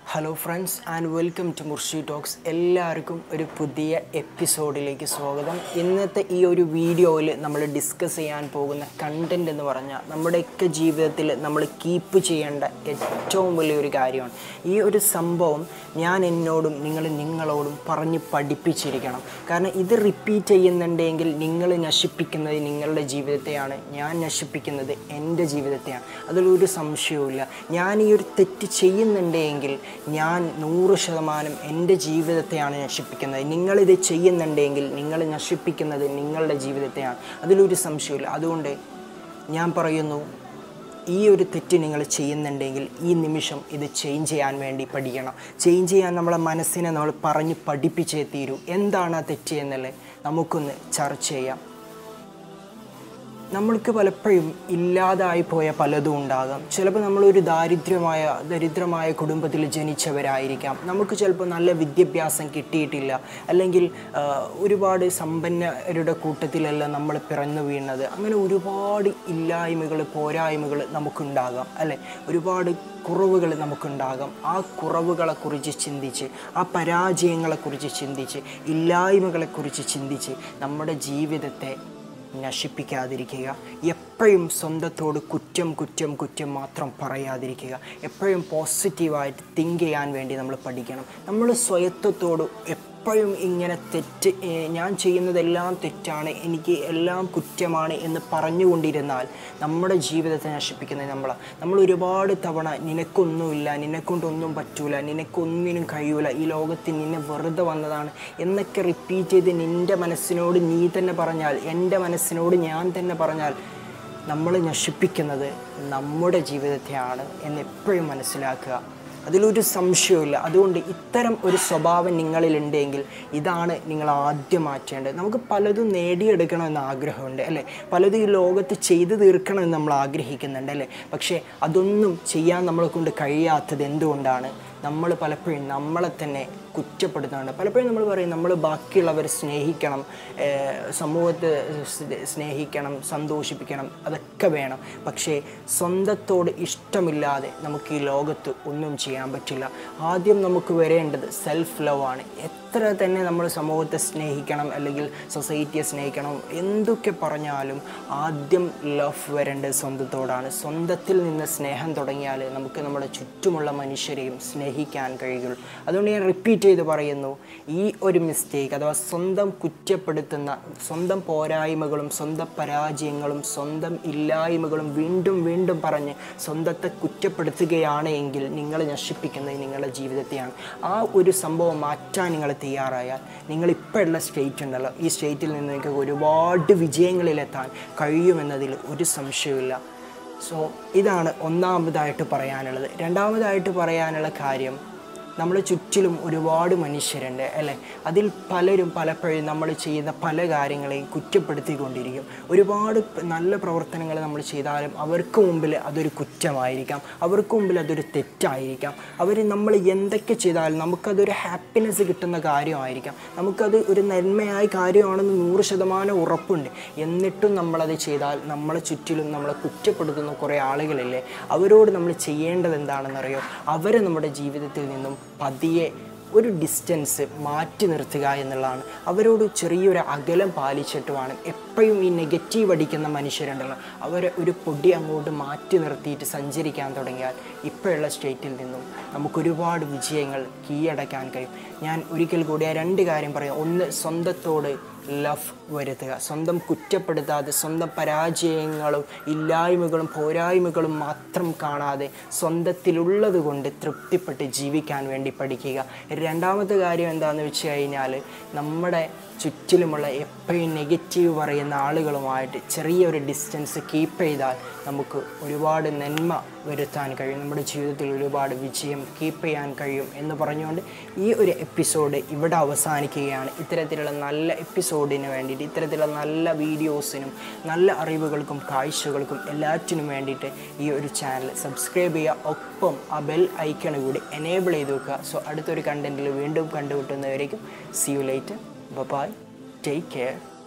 Hello friends and welcome to Murshi talks. എല്ലാവർക്കും ഒരു പുതിയ എപ്പിസോഡിലേക്ക് സ്വാഗതം. ഇന്നത്തെ ഈ ഒരു വീഡിയോയിൽ നമ്മൾ ഡിസ്കസ് ചെയ്യാൻ പോകുന്ന കണ്ടൻറ് എന്ന് പറഞ്ഞാൽ നമ്മുടെയൊക്കെ ജീവിതത്തിൽ നമ്മൾ കീപ്പ് ചെയ്യേണ്ട ഏറ്റവും വലിയൊരു കാര്യമാണ്. ഈ ഒരു സംഭവം ഞാൻ എന്നോടും നിങ്ങളോടും പറഞ്ഞ് പഠിപ്പിച്ചിരിക്കണം. കാരണം ഇത് റിപ്പീറ്റ് ചെയ്യുന്നുണ്ടെങ്കിൽ നിങ്ങൾ നശിപ്പിക്കുന്നത് നിങ്ങളുടെ ജീവിതത്തെയാണ്, ഞാൻ നശിപ്പിക്കുന്നത് എൻ്റെ ജീവിതത്തെയാണ്. അതിലൊരു സംശയവുമില്ല. ഞാൻ ഈ ഒരു തെറ്റ് ചെയ്യുന്നുണ്ടെങ്കിൽ ഞാൻ 100% എൻ്റെ ജീവിതത്തെയാണ് നശിപ്പിക്കുന്നത്. നിങ്ങളിത് ചെയ്യുന്നുണ്ടെങ്കിൽ നിങ്ങൾ നശിപ്പിക്കുന്നത് നിങ്ങളുടെ ജീവിതത്തെയാണ്, അതിലൊരു സംശയമില്ല. അതുകൊണ്ട് ഞാൻ പറയുന്നു, ഈ ഒരു തെറ്റ് നിങ്ങൾ ചെയ്യുന്നുണ്ടെങ്കിൽ ഈ നിമിഷം ഇത് ചേഞ്ച് ചെയ്യാൻ വേണ്ടി പഠിക്കണം. ചേഞ്ച് ചെയ്യാൻ നമ്മളെ മനസ്സിനെ നമ്മൾ പറഞ്ഞ് പഠിപ്പിച്ചേ തീരൂ. എന്താണ് ആ തെറ്റ് എന്നുള്ളത് നമുക്കൊന്ന് ചർച്ച ചെയ്യാം. നമ്മൾക്ക് പലപ്പോഴും ഇല്ലാതായി പോയ പലതും ഉണ്ടാകാം. ചിലപ്പോൾ നമ്മളൊരു ദരിദ്രമായ കുടുംബത്തിൽ ജനിച്ചവരായിരിക്കാം. നമുക്ക് ചിലപ്പോൾ നല്ല വിദ്യാഭ്യാസം കിട്ടിയിട്ടില്ല, അല്ലെങ്കിൽ ഒരുപാട് സമ്പന്നരുടെ കൂട്ടത്തിലല്ല നമ്മൾ പിറന്നു വീണത്. അങ്ങനെ ഒരുപാട് ഇല്ലായ്മകൾ, പോരായ്മകൾ നമുക്കുണ്ടാകാം, അല്ലേ? ഒരുപാട് കുറവുകൾ നമുക്കുണ്ടാകാം. ആ കുറവുകളെക്കുറിച്ച് ചിന്തിച്ച്, ആ പരാജയങ്ങളെക്കുറിച്ച് ചിന്തിച്ച്, ഇല്ലായ്മകളെക്കുറിച്ച് ചിന്തിച്ച് നമ്മുടെ ജീവിതത്തെ നശിപ്പിക്കാതിരിക്കുക. എപ്പോഴും സ്വന്തത്തോട് കുറ്റം മാത്രം പറയാതിരിക്കുക. എപ്പോഴും പോസിറ്റീവായിട്ട് തിങ്ക് ചെയ്യാൻ വേണ്ടി നമ്മൾ പഠിക്കണം. നമ്മൾ സ്വയത്തോട് എപ്പോഴും ഇങ്ങനെ ഞാൻ ചെയ്യുന്നതെല്ലാം തെറ്റാണ്, എനിക്ക് എല്ലാം കുറ്റമാണ് എന്ന് പറഞ്ഞുകൊണ്ടിരുന്നാൽ നമ്മുടെ ജീവിതത്തെ നശിപ്പിക്കുന്നത് നമ്മൾ ഒരുപാട് തവണ നിനക്കൊന്നുമില്ല, നിന്നെക്കൊണ്ടൊന്നും പറ്റൂല, നിനക്കൊന്നിനും കഴിയൂല, ഈ ലോകത്തിൽ നിന്നെ വെറുതെ വന്നതാണ് എന്നൊക്കെ റിപ്പീറ്റ് ചെയ്ത് നിൻ്റെ മനസ്സിനോട് നീ തന്നെ പറഞ്ഞാൽ, എൻ്റെ മനസ്സിനോട് ഞാൻ തന്നെ പറഞ്ഞാൽ നമ്മൾ നശിപ്പിക്കുന്നത് നമ്മുടെ ജീവിതത്തെയാണ് എന്ന് എപ്പോഴും മനസ്സിലാക്കുക. അതിലൊരു സംശയമില്ല. അതുകൊണ്ട് ഇത്തരം ഒരു സ്വഭാവം നിങ്ങളിലുണ്ടെങ്കിൽ ഇതാണ് നിങ്ങൾ ആദ്യം മാറ്റേണ്ടത്. നമുക്ക് പലതും നേടിയെടുക്കണമെന്ന് ആഗ്രഹമുണ്ട്, അല്ലേ? പലതും ഈ ലോകത്ത് ചെയ്തു തീർക്കണമെന്ന് നമ്മൾ ആഗ്രഹിക്കുന്നുണ്ട്, അല്ലേ? പക്ഷേ അതൊന്നും ചെയ്യാൻ നമ്മളെ കൊണ്ട് കഴിയാത്തത് എന്തുകൊണ്ടാണ്? നമ്മൾ പലപ്പോഴും നമ്മളെ തന്നെ കുറ്റപ്പെടുത്തുന്നുണ്ട്. പലപ്പോഴും നമ്മൾ പറയും നമ്മൾ ബാക്കിയുള്ളവരെ സ്നേഹിക്കണം, സമൂഹത്തെ സ്നേഹിക്കണം, സന്തോഷിപ്പിക്കണം, അതൊക്കെ വേണം. പക്ഷേ സ്വന്തത്തോട് ഇഷ്ടമില്ലാതെ നമുക്ക് ഈ ലോകത്ത് ഒന്നും ചെയ്യാൻ പറ്റില്ല. ആദ്യം നമുക്ക് വരേണ്ടത് സെൽഫ് ലവ് ആണ്. എത്ര തന്നെ നമ്മൾ സമൂഹത്തെ സ്നേഹിക്കണം, അല്ലെങ്കിൽ സൊസൈറ്റിയെ സ്നേഹിക്കണം, എന്തൊക്കെ പറഞ്ഞാലും ആദ്യം ലവ് വരേണ്ടത് സ്വന്തത്തോടാണ്. സ്വന്തത്തിൽ നിന്ന് സ്നേഹം തുടങ്ങിയാൽ നമുക്ക് നമ്മുടെ ചുറ്റുമുള്ള മനുഷ്യരെയും സ്നേഹിക്കാൻ കഴിയുള്ളൂ. അതുകൊണ്ട് ഞാൻ റിപ്പീറ്റ് ചെയ്ത് പറയുന്നു, ഈ ഒരു മിസ്റ്റേക്ക് അഥവാ സ്വന്തം കുറ്റപ്പെടുത്തുന്ന, സ്വന്തം പോരായ്മകളും സ്വന്തം പരാജയങ്ങളും സ്വന്തം ഇല്ലായ്മകളും വീണ്ടും പറഞ്ഞ് സ്വന്തത്തെ കുറ്റപ്പെടുത്തുകയാണ് എങ്കിൽ നിങ്ങൾ നശിപ്പിക്കുന്നത് നിങ്ങളുടെ ജീവിതത്തെയാണ്. ആ ഒരു സംഭവം മാറ്റാൻ നിങ്ങൾ തയ്യാറായാൽ നിങ്ങളിപ്പോൾ ഉള്ള സ്റ്റേറ്റ് ഉണ്ടല്ലോ, ഈ സ്റ്റേറ്റിൽ നിന്ന് നിങ്ങൾക്ക് ഒരുപാട് വിജയങ്ങളിലെത്താൻ കഴിയുമെന്നതിൽ ഒരു സംശയമില്ല. സോ ഇതാണ് ഒന്നാമതായിട്ട് പറയാനുള്ളത്. രണ്ടാമതായിട്ട് പറയാനുള്ള കാര്യം, നമ്മുടെ ചുറ്റിലും ഒരുപാട് മനുഷ്യരുണ്ട്, അല്ലേ? അതിൽ പലരും പലപ്പോഴും നമ്മൾ ചെയ്യുന്ന പല കാര്യങ്ങളെയും കുറ്റപ്പെടുത്തിക്കൊണ്ടിരിക്കും. ഒരുപാട് നല്ല പ്രവർത്തനങ്ങൾ നമ്മൾ ചെയ്താലും അവർക്ക് മുമ്പിൽ അതൊരു കുറ്റമായിരിക്കാം, അവർക്ക് മുമ്പിൽ അതൊരു തെറ്റായിരിക്കാം. നമ്മൾ എന്തൊക്കെ ചെയ്താലും നമുക്കതൊരു ഹാപ്പിനെസ് കിട്ടുന്ന കാര്യമായിരിക്കാം, നമുക്കത് ഒരു നന്മയായ കാര്യമാണെന്ന് 100% ഉറപ്പുണ്ട്. എന്നിട്ടും നമ്മളത് ചെയ്താൽ നമ്മളെ ചുറ്റിലും നമ്മളെ കുറ്റപ്പെടുത്തുന്ന കുറേ ആളുകളില്ലേ, അവരോട് നമ്മൾ ചെയ്യേണ്ടത് എന്താണെന്നറിയോ? അവരെ നമ്മുടെ ജീവിതത്തിൽ നിന്നും പതിയെ ഒരു ഡിസ്റ്റൻസ് മാറ്റി നിർത്തുക എന്നുള്ളതാണ്. അവരോട് ചെറിയൊരു അകലം പാലിച്ചിട്ട് വേണം. എപ്പോഴും ഈ നെഗറ്റീവ് അടിക്കുന്ന മനുഷ്യരുണ്ടല്ലോ, അവരെ ഒരു പൊടി അങ്ങോട്ട് മാറ്റി നിർത്തിയിട്ട് സഞ്ചരിക്കാൻ തുടങ്ങിയാൽ ഇപ്പോഴുള്ള സ്റ്റേറ്റിൽ നിന്നും നമുക്കൊരുപാട് വിജയങ്ങൾ കീഴടക്കാൻ കഴിയും. ഞാൻ ഒരിക്കൽ കൂടി ആ 2 കാര്യം പറയാം. ഒന്ന്, സ്വന്തത്തോട് ലവ് വരുത്തുക. സ്വന്തം കുറ്റപ്പെടുത്താതെ, സ്വന്തം പരാജയങ്ങളും ഇല്ലായ്മകളും പോരായ്മകളും മാത്രം കാണാതെ സ്വന്തത്തിലുള്ളത് കൊണ്ട് തൃപ്തിപ്പെട്ട് ജീവിക്കാൻ വേണ്ടി പഠിക്കുക. രണ്ടാമത്തെ കാര്യം എന്താണെന്ന് വെച്ച് കഴിഞ്ഞാൽ, നമ്മുടെ ചുറ്റിലുമുള്ള എപ്പോഴും നെഗറ്റീവ് പറയുന്ന ആളുകളുമായിട്ട് ചെറിയൊരു ഡിസ്റ്റൻസ് കീപ്പ് ചെയ്താൽ നമുക്ക് ഒരുപാട് നന്മ വരുത്താൻ കഴിയും, നമ്മുടെ ജീവിതത്തിൽ ഒരുപാട് വിജയം കീപ്പ് ചെയ്യാൻ കഴിയും എന്ന് പറഞ്ഞുകൊണ്ട് ഈ ഒരു എപ്പിസോഡ് ഇവിടെ അവസാനിക്കുകയാണ്. ഇത്തരത്തിലുള്ള നല്ല എപ്പിസോഡിന് വേണ്ടിയിട്ട്, ഇത്തരത്തിലുള്ള നല്ല വീഡിയോസിനും നല്ല അറിവുകൾക്കും കാഴ്ചകൾക്കും എല്ലാറ്റിനും വേണ്ടിയിട്ട് ഈ ഒരു ചാനൽ സബ്സ്ക്രൈബ് ചെയ്യുക. ഒപ്പം ആ ബെൽ ഐക്കൺ കൂടി എനേബിൾ ചെയ്ത് വെക്കുക. സോ അടുത്തൊരു കണ്ടൻറ്റിൽ വീണ്ടും കണ്ടുമുട്ടുന്നവരേക്കും see you later. Bye bye. Take care.